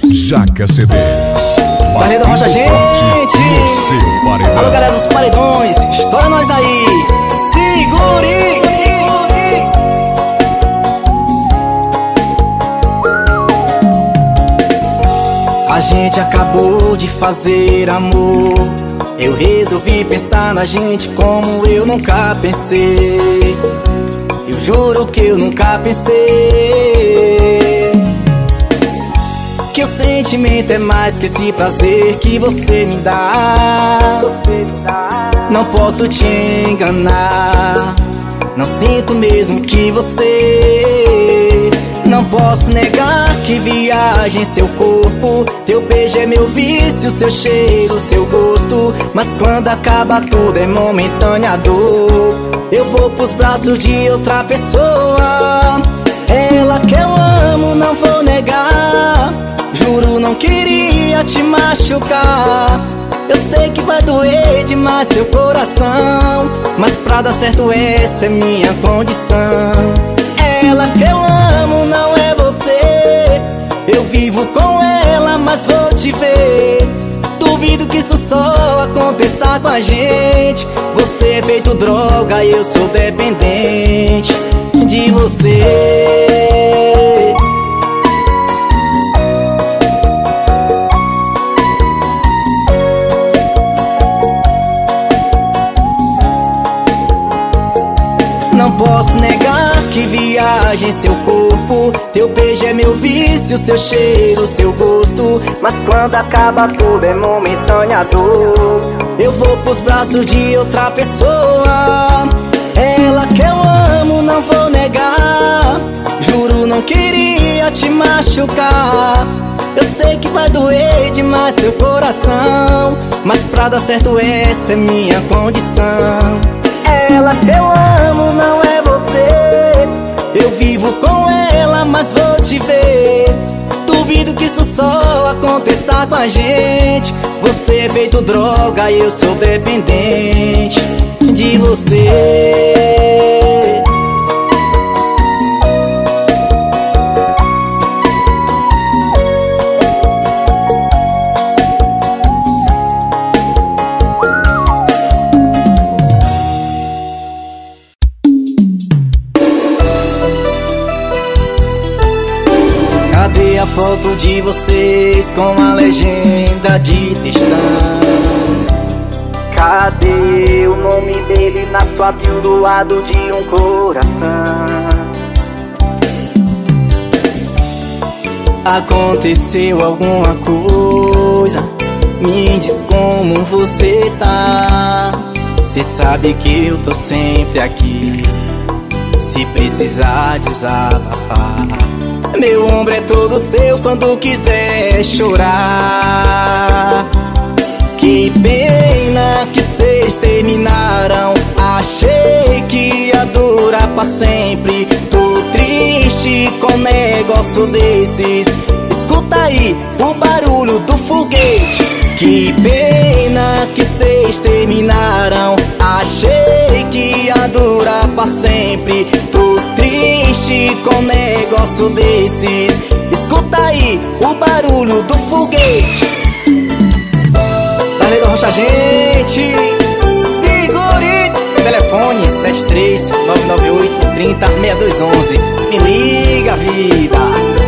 Jaca CDs. Paredão Rocha, gente! Alô, galera dos paredões, estoura nós aí! Segure! A gente acabou de fazer amor. Eu resolvi pensar na gente como eu nunca pensei. Eu juro que eu nunca pensei que o sentimento é mais que esse prazer que você me dá. Não posso te enganar, não sinto mesmo que você. Não posso negar que viaja em seu corpo. Teu beijo é meu vício, seu cheiro, seu gosto. Mas quando acaba tudo é momentânea dor. Eu vou pros braços de outra pessoa. Ela que eu amo, não vou negar. Juro, não queria te machucar. Eu sei que vai doer demais seu coração, mas pra dar certo essa é minha condição. Ela que eu amo não é você. Eu vivo com ela, mas vou te ver. Duvido que isso só aconteça com a gente. Você é feito droga e eu sou dependente de você. Não posso negar que viaja em seu corpo. Teu beijo é meu vício, seu cheiro, seu gosto. Mas quando acaba tudo é momentânea dor. Eu vou pros braços de outra pessoa. Ela que eu amo, não vou negar. Juro, não queria te machucar. Eu sei que vai doer demais seu coração, mas pra dar certo essa é minha condição. Ela que eu amo não é você. Eu vivo com ela, mas vou te ver. Duvido que isso só aconteça com a gente. Você é feito droga e eu sou dependente de você. Cadê a foto de vocês com a legenda de textão? Cadê o nome dele na sua bio do lado de um coração? Aconteceu alguma coisa? Me diz como você tá. Cê sabe que eu tô sempre aqui se precisar desabafar. Meu ombro é todo seu quando quiser chorar. Que pena que vocês terminaram. Achei que ia durar pra sempre. Tô triste com um negócio desses. Escuta aí o barulho do foguete. Que pena que vocês terminaram. Achei que ia durar pra sempre. Tô triste com um negócio desses. Escuta aí o barulho do foguete. Paredão Rocha, gente! Segure! Telefone 73998306211. Me liga, vida!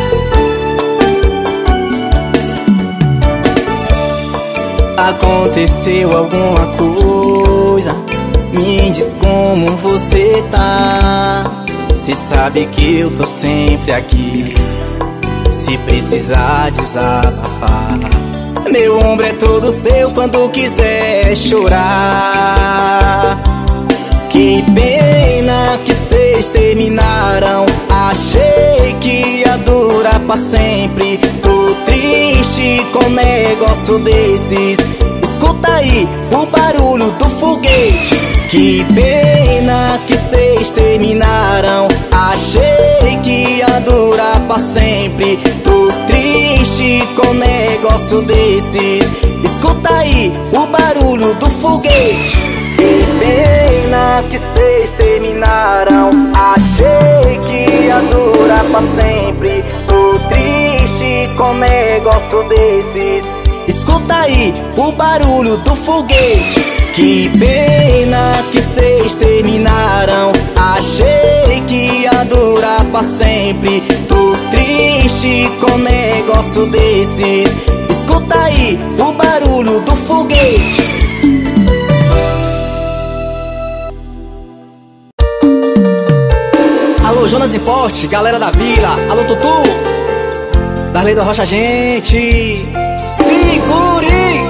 Aconteceu alguma coisa? Me diz como você tá. Cê sabe que eu tô sempre aqui se precisar desabafar. Meu ombro é todo seu quando quiser chorar. Que pena que vocês terminaram. Achei que ia durar pra sempre. Tô triste com um negócio desses. Escuta aí o barulho do foguete. Que pena que vocês terminaram. Achei que ia durar pra sempre. Tô triste com um negócio desses. Escuta aí o barulho do foguete. Que pena que vocês terminaram. Achei que ia durar pra sempre. Tô triste triste com negócio desses. Escuta aí o barulho do foguete. Que pena que cês terminaram. Achei que ia durar pra sempre. Tô triste com negócio desses. Escuta aí o barulho do foguete. Alô, Jonas Importe, galera da vila. Alô, Tutu, Darley do Rocha, gente. Segure!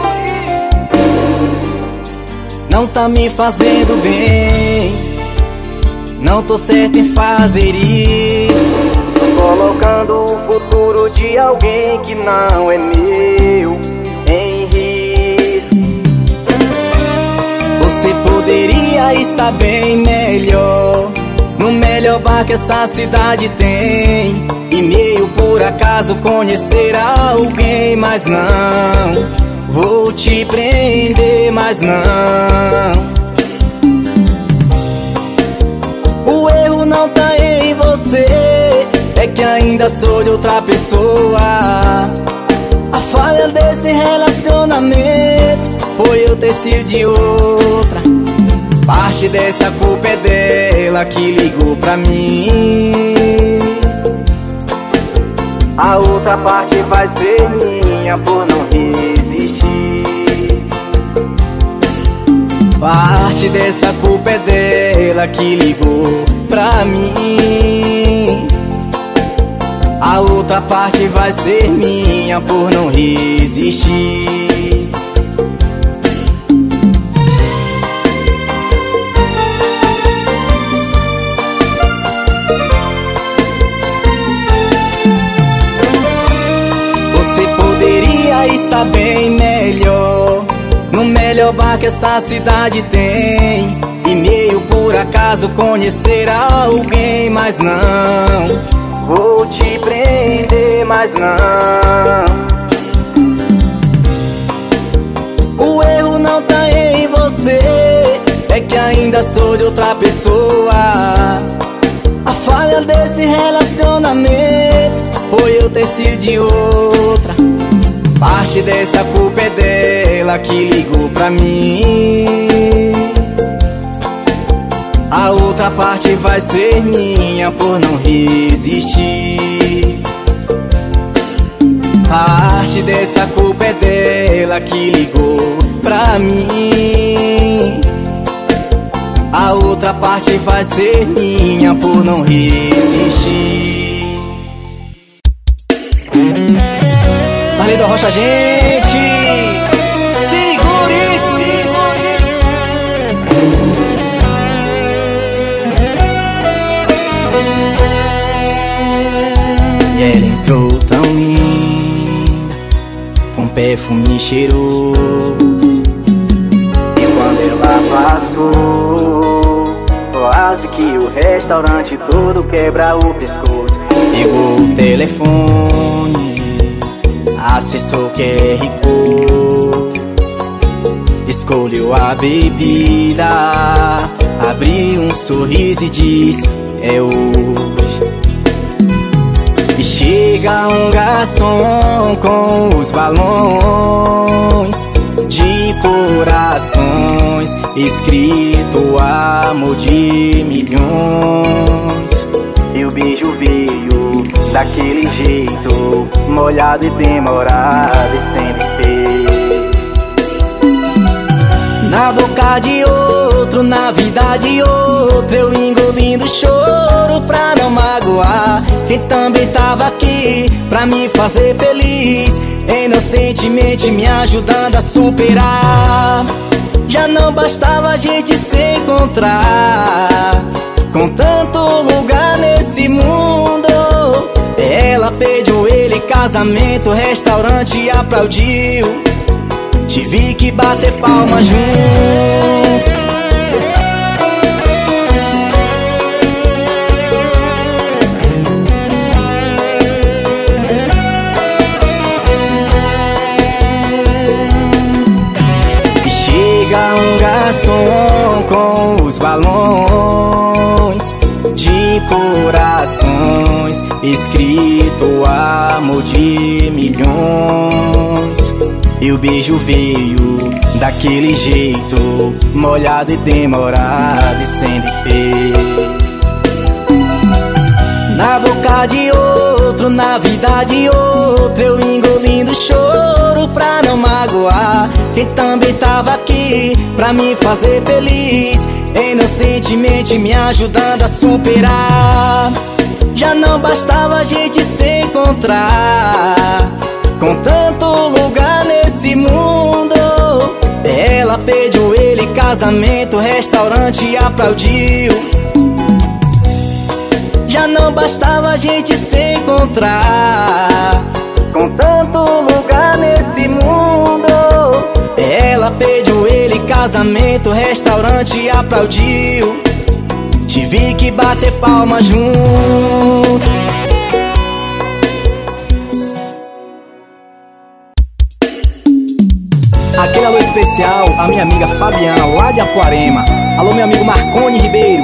Não tá me fazendo bem. Não tô certo em fazer isso. Tô colocando o futuro de alguém que não é meu em risco. Você poderia estar bem melhor, no melhor bar que essa cidade tem. E meio por acaso conhecer alguém, mas não vou te prender, mas não. O erro não tá em você, é que ainda sou de outra pessoa. A falha desse relacionamento foi eu ter sido de outra. Parte dessa culpa é dela que ligou pra mim. A outra parte vai ser minha por não resistir. Parte dessa culpa é dela que ligou pra mim. A outra parte vai ser minha por não resistir. Está bem melhor, no melhor bar que essa cidade tem. E meio por acaso conhecer alguém, mas não vou te prender, mas não. O erro não tá em você, é que ainda sou de outra pessoa. A falha desse relacionamento foi eu ter sido de outra. Parte dessa culpa é dela que ligou pra mim. A outra parte vai ser minha por não resistir. Parte dessa culpa é dela que ligou pra mim. A outra parte vai ser minha por não resistir. Darley do Rocha, gente. Segure, segure. E ela entrou tão linda, com perfume cheiroso. E quando ela passou, quase que o restaurante todo quebra o pescoço. Pegou o telefone, acessou QR Code, escolheu a bebida, abriu um sorriso e disse: é hoje. E chega um garçom com os balões de corações, escrito amor de milhões. E o beijo veio daquele jeito, molhado e demorado e sem defeito. Na boca de outro, na vida de outro, eu engolindo choro pra não magoar quem também tava aqui pra me fazer feliz, inocentemente me ajudando a superar. Já não bastava a gente se encontrar, com tanto lugar nesse mundo. Ela pediu ele casamento, o restaurante aplaudiu. Tive que bater palma junto. E chega um garçom com os balões de corações, escrito amor amor de milhões. E o beijo veio daquele jeito, molhado e demorado e sem defeito. Na boca de outro, na vida de outro, eu engolindo choro pra não magoar quem também tava aqui pra me fazer feliz, inocentemente me ajudando a superar. Já não bastava a gente se encontrar, com tanto lugar nesse mundo. Ela pediu ele casamento, restaurante e aplaudiu. Já não bastava a gente se encontrar, com tanto lugar nesse mundo. Ela pediu ele casamento, restaurante e aplaudiu. Tive que bater palma junto. Aquele alô especial a minha amiga Fabiana, lá de Apuarema. Alô, meu amigo Marconi Ribeiro.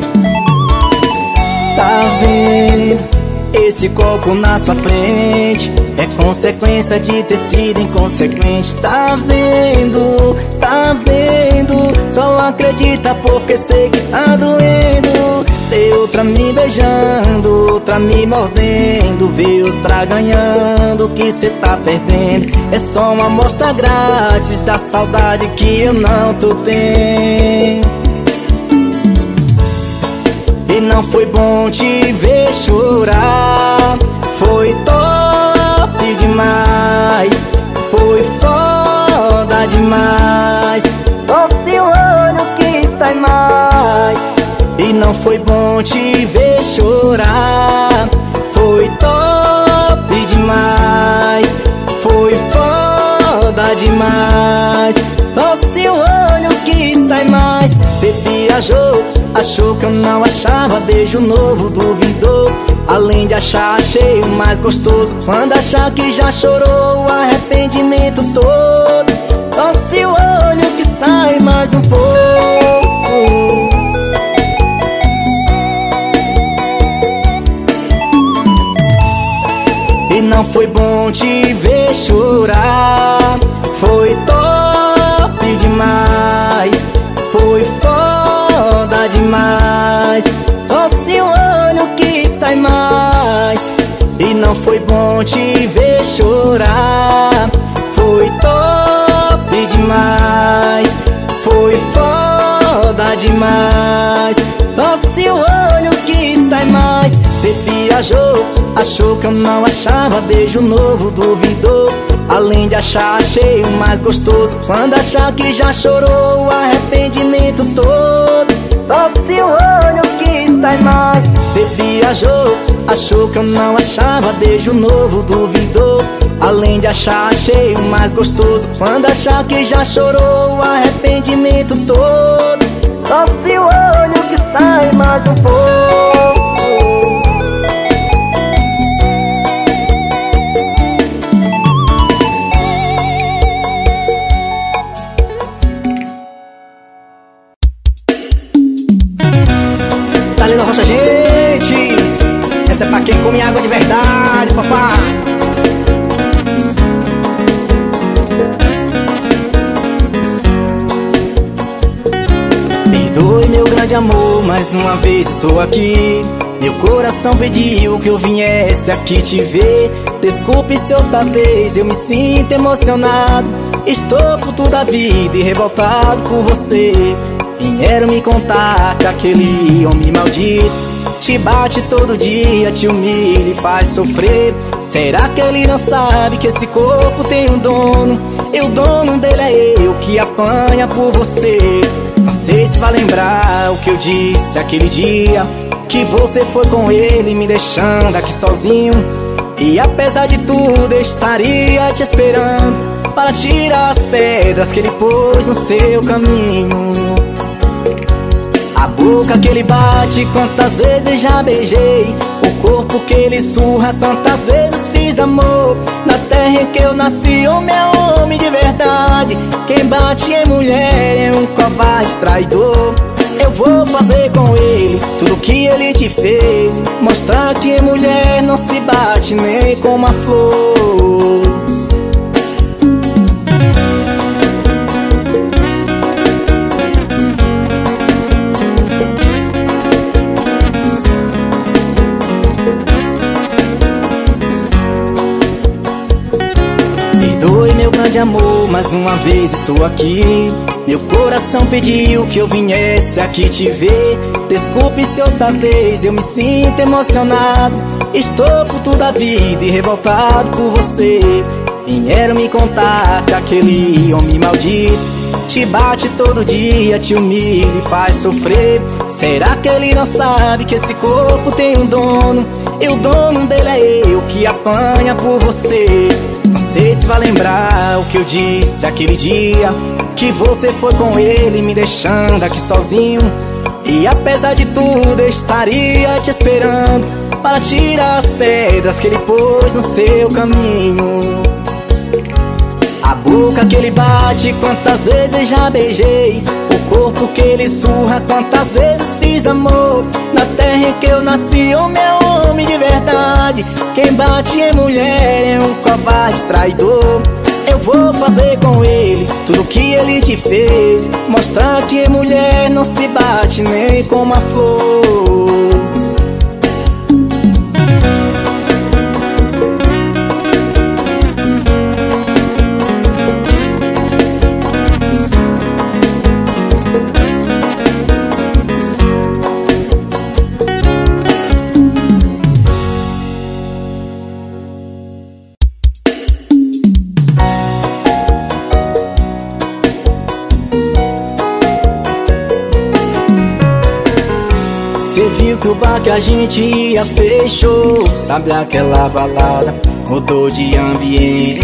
Tá vendo esse copo na sua frente? É consequência de ter sido inconsequente. Tá vendo, tá vendo? Só acredita porque sei que tá doendo. Tem outra me beijando, outra me mordendo, vê outra ganhando, o que cê tá perdendo? É só uma amostra grátis da saudade que eu não tô tendo. E não foi bom te ver chorar, foi top demais, foi foda demais. Doce o olho que sai mais. E não foi bom te ver chorar, foi top demais, foi foda demais. Doce o olho que sai mais. Cê viajou, achou que eu não achava, beijo novo duvidou. Além de achar, achei o mais gostoso. Quando achar que já chorou, o arrependimento todo. Doce o olho que sai mais um pouco. E não foi bom te ver chorar, foi top demais, foi foda demais. Doce o olho que sai mais. E não foi bom te ver chorar, foi top demais, foi foda demais. Doce o olho que sai mais. Cê viajou, achou que eu não achava, beijo novo duvidou. Além de achar, achei o mais gostoso. Quando achar que já chorou, o arrependimento todo. Doce o olho que sai mais. Cê viajou, achou que eu não achava, beijo novo duvidou. Além de achar, achei o mais gostoso. Quando achar que já chorou, o arrependimento todo. Doce o olho que sai mais um pouco. Talena Rocha, gente, essa é pra quem come água de verdade, papai. Perdoe meu grande amor, mais uma vez estou aqui. Meu coração pediu que eu viesse aqui te ver. Desculpe se outra vez eu me sinto emocionado. Estou puto da vida e revoltado por você. Vieram me contar que aquele homem maldito te bate todo dia, te humilha e faz sofrer. Será que ele não sabe que esse corpo tem um dono? E o dono dele é eu que apanha por você. Não sei se vai lembrar o que eu disse aquele dia, que você foi com ele me deixando aqui sozinho. E apesar de tudo eu estaria te esperando para tirar as pedras que ele pôs no seu caminho. A boca que ele bate, quantas vezes já beijei. O corpo que ele surra, quantas vezes fiz amor. Na terra em que eu nasci, homem é homem de verdade. Quem bate em mulher é um covarde traidor. Eu vou fazer com ele tudo que ele te fez, mostrar que mulher não se bate nem com uma flor. Perdoe meu grande amor, mais uma vez estou aqui. Meu coração pediu que eu viesse aqui te ver. Desculpe se outra vez eu me sinto emocionado. Estou puto da vida e revoltado por você. Vieram me contar que aquele homem maldito te bate todo dia, te humilha e faz sofrer. Será que ele não sabe que esse corpo tem um dono? E o dono dele é eu que apanha por você. Não sei se vai lembrar o que eu disse aquele dia, que você foi com ele me deixando aqui sozinho. E apesar de tudo eu estaria te esperando para tirar as pedras que ele pôs no seu caminho. A boca que ele bate, quantas vezes já beijei. O corpo que ele surra, quantas vezes fiz amor. Na terra em que eu nasci, homem é homem de verdade. Quem bate em mulher é um covarde traidor. Eu vou fazer com ele tudo que ele te fez, mostrar que mulher não se bate nem com uma flor. Cê viu que o bar que a gente ia fechou. Sabe aquela balada, mudou de ambiente.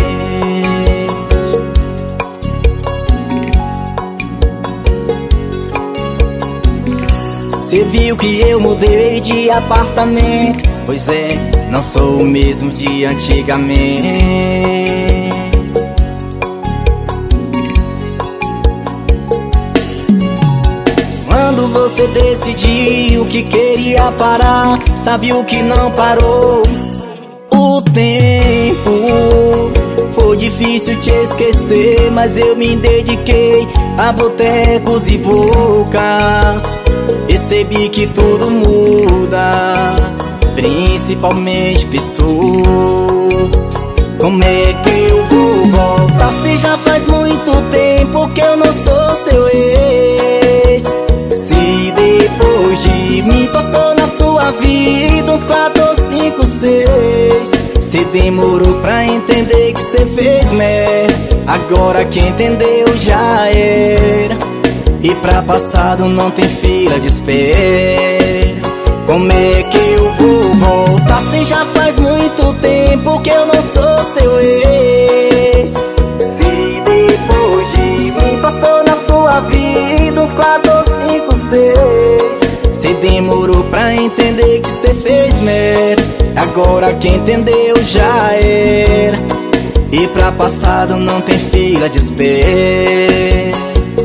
Cê viu que eu mudei de apartamento. Pois é, não sou o mesmo de antigamente. Quando você decidiu que queria parar, sabe o que não parou? O tempo. Foi difícil te esquecer, mas eu me dediquei a botecos e bocas. Percebi que tudo muda, principalmente pessoas. Como é que eu vou voltar se já faz muito tempo que eu não sou seu ex? Se depois de mim passou na sua vida uns 4 ou 5, 6, cê demorou pra entender que cê fez merda. Agora que entendeu já era, e pra passado não tem fila de espera. Como é que eu vou voltar se já faz muito tempo que eu não sou seu ex? Se depois de mim passou na sua vida uns 4 ou 5, 6, cê demorou pra entender que cê fez merda. Agora que entendeu já era, e pra passado não tem fila de espera.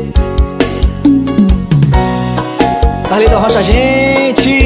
Carlito Rocha, gente,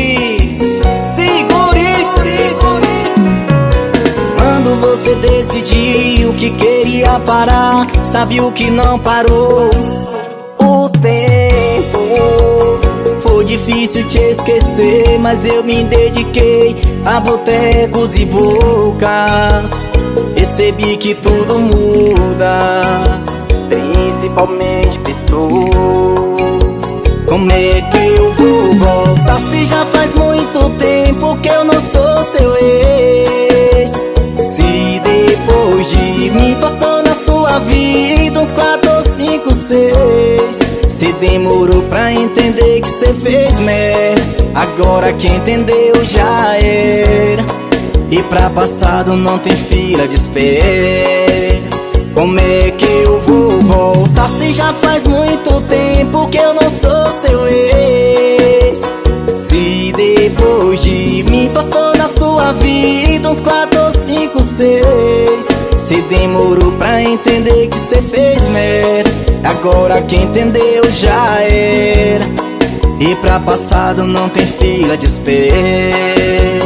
quando você decidiu que queria parar, sabe o que não parou? O tempo. Foi difícil te esquecer, mas eu me dediquei a botecos e bocas. Percebi que tudo muda, principalmente pessoas. Como é que eu vou voltar se já faz muito tempo que eu não sou seu ex? Se depois de mim passou na sua vida uns 4 ou 5, 6, cê demorou pra entender que cê fez merda. Agora que entendeu já era, e pra passado não tem fila de espera. Como é que eu vou voltar se já faz muito tempo que eu não sou seu ex? Se depois de mim passou na sua vida uns 4 ou 5, 6, cê demorou pra entender que cê fez merda. Agora que entendeu já era, E pra passado não tem fila de espera.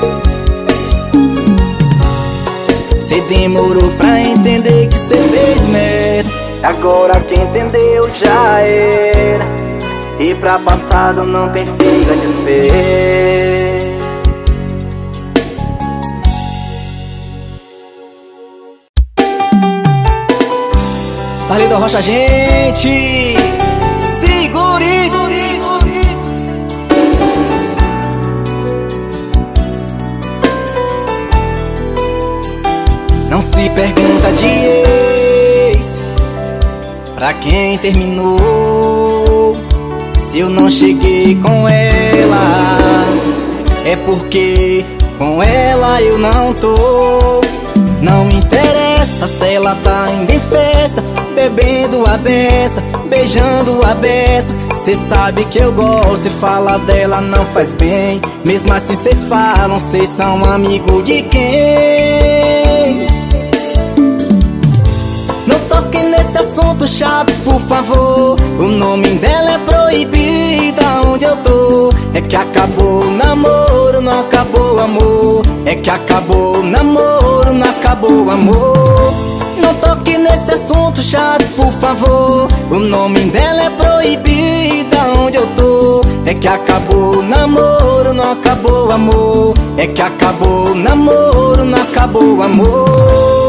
Cê demorou pra entender que cê fez merda. Agora que entendeu já era. E pra passado não tem fila de espera. Arlindo Rocha, gente, segure. Não se pergunta de ex pra quem terminou. Se eu não cheguei com ela, é porque com ela eu não tô. Não me interessa se ela tá indo em festa, bebendo a beça, beijando a beça. Cê sabe que eu gosto e falar dela não faz bem. Mesmo assim cês falam, cês são amigo de quem? Não toque nesse assunto chato, por favor. O nome dela é proibido onde eu tô. É que acabou o namoro, não acabou o amor. É que acabou o namoro, não acabou o amor. Não toque nesse assunto chato, por favor. O nome dela é proibido onde eu tô. É que acabou o namoro, não acabou o amor. É que acabou o namoro, não acabou o amor.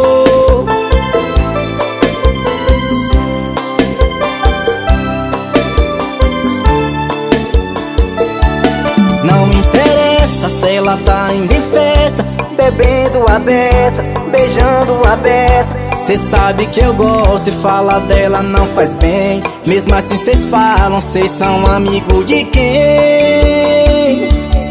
Não me interessa se ela tá indo em festa, bebendo a beça, beijando a beça. Cê sabe que eu gosto e falar dela não faz bem. Mesmo assim cês falam, cês são amigo de quem?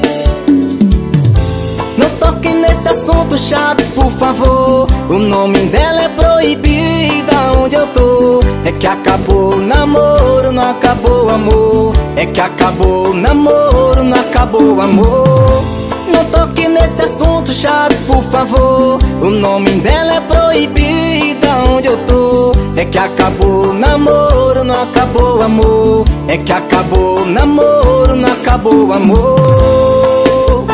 Não toque nesse assunto chato, por favor. O nome dela é proibido onde eu tô. É que acabou o namoro, não acabou o amor. É que acabou o namoro, não acabou o amor. Não toque nesse assunto chato, por favor. O nome dela é proibido onde eu tô. É que acabou o namoro, não acabou o amor. É que acabou o namoro, não acabou o amor.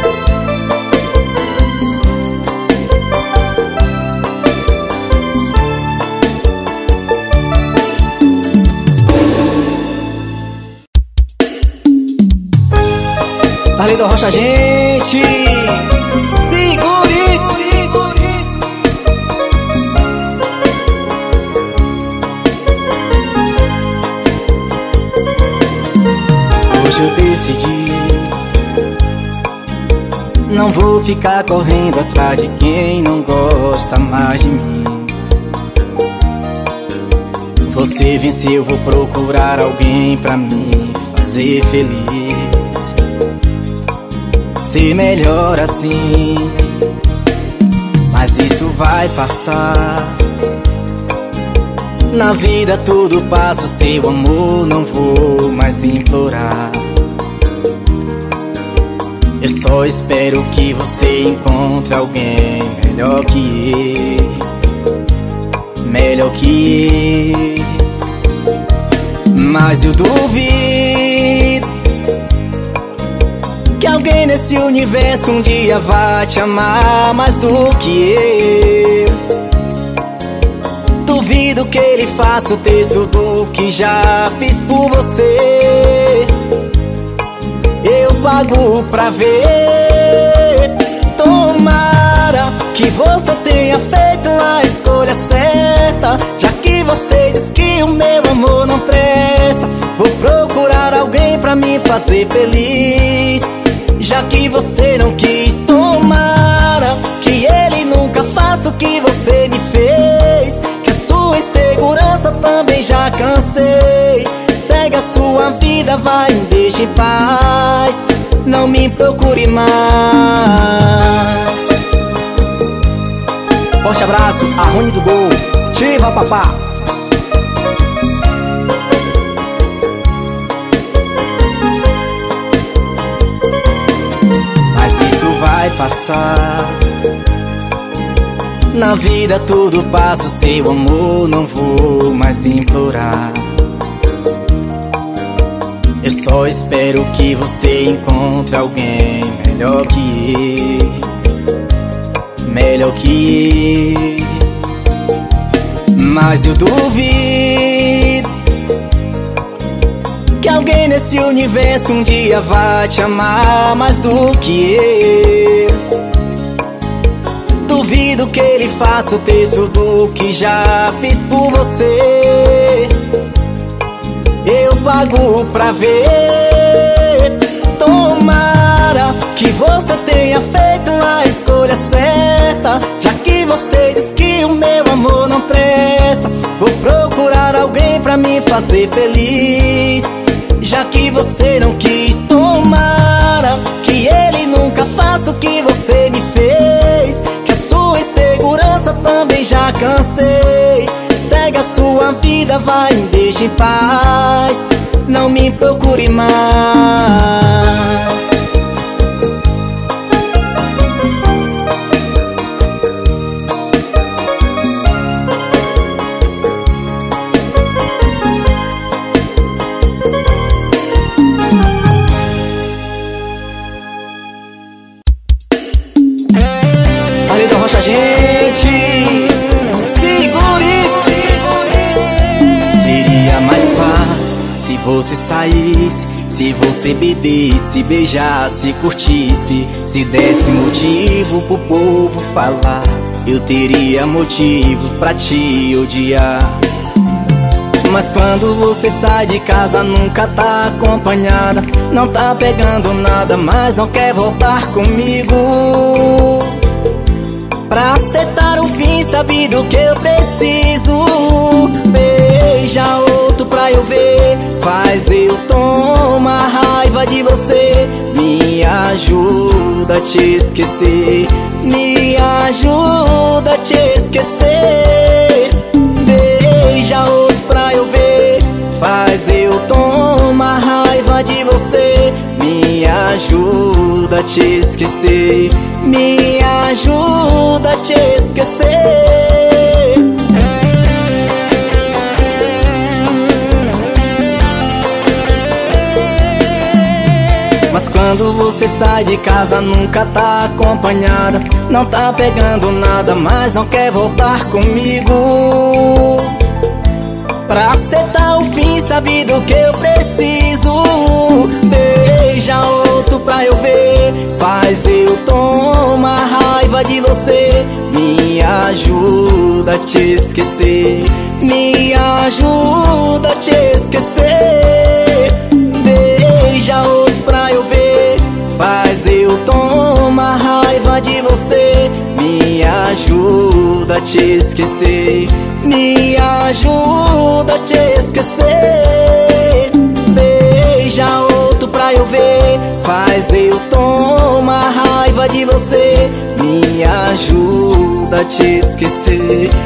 Arlindo Rocha, gente, segure. Hoje eu decidi, não vou ficar correndo atrás de quem não gosta mais de mim. Você venceu, vou procurar alguém pra me fazer feliz. Ser melhor assim, mas isso vai passar. Na vida tudo passa, o seu amor não vou mais implorar. Eu só espero que você encontre alguém melhor que ele, melhor que ele. Mas eu duvido que alguém nesse universo um dia vai te amar mais do que eu. Duvido que ele faça o terço do que já fiz por você. Eu pago pra ver. Tomara que você tenha feito a escolha certa, já que você diz que o meu amor não presta. Vou procurar alguém pra me fazer feliz, já que você não quis. Tomara que ele nunca faça o que você me fez, que a sua insegurança também já cansei. Segue a sua vida, vai, me deixe em paz, não me procure mais. Forte abraço, a Rony do Gol, Tiva Papá. Mas isso vai passar. Na vida tudo passa, o seu amor não vou mais implorar. Eu Só espero que você encontre alguém melhor que ele, melhor que ele. Mas eu duvido que alguém nesse universo um dia vai te amar mais do que eu. Duvido que ele faça o terço do que já fiz por você. Eu pago pra ver. Tomara que você tenha feito a escolha certa, já que você diz que o meu amor não presta. Vou procurar alguém pra me fazer feliz, já que você não quis. Tomara que ele nunca faça o que você me fez, que a sua insegurança também já cansei. Segue a sua vida, vai, me deixe em paz, não me procure mais. Ali da Rocha, gente, segure. Seria mais fácil se você saísse, se você bebesse, beijasse, curtisse, se desse motivo pro povo falar. Eu teria motivo pra te odiar. Mas quando você sai de casa nunca tá acompanhada, não tá pegando nada, mas não quer voltar comigo. Pra acertar o fim, sabe do que eu preciso. Beija outro pra eu ver, faz eu tomar raiva de você. Me ajuda a te esquecer, me ajuda a te esquecer. Beija outro pra eu ver, faz eu tomar raiva de você. Me ajuda a te esquecer, me ajuda a te esquecer. Mas quando você sai de casa nunca tá acompanhada, não tá pegando nada, mas não quer voltar comigo. Pra acertar o fim, sabe do que eu preciso. Beija outro pra eu ver, faz eu tomar raiva de você. Me ajuda a te esquecer, me ajuda a te esquecer. Beija outro pra eu ver, faz eu tomar raiva de você. Me ajuda a te esquecer, me ajuda a te esquecer. Beija outro pra eu ver, faz eu tomar raiva de você. Me ajuda a te esquecer,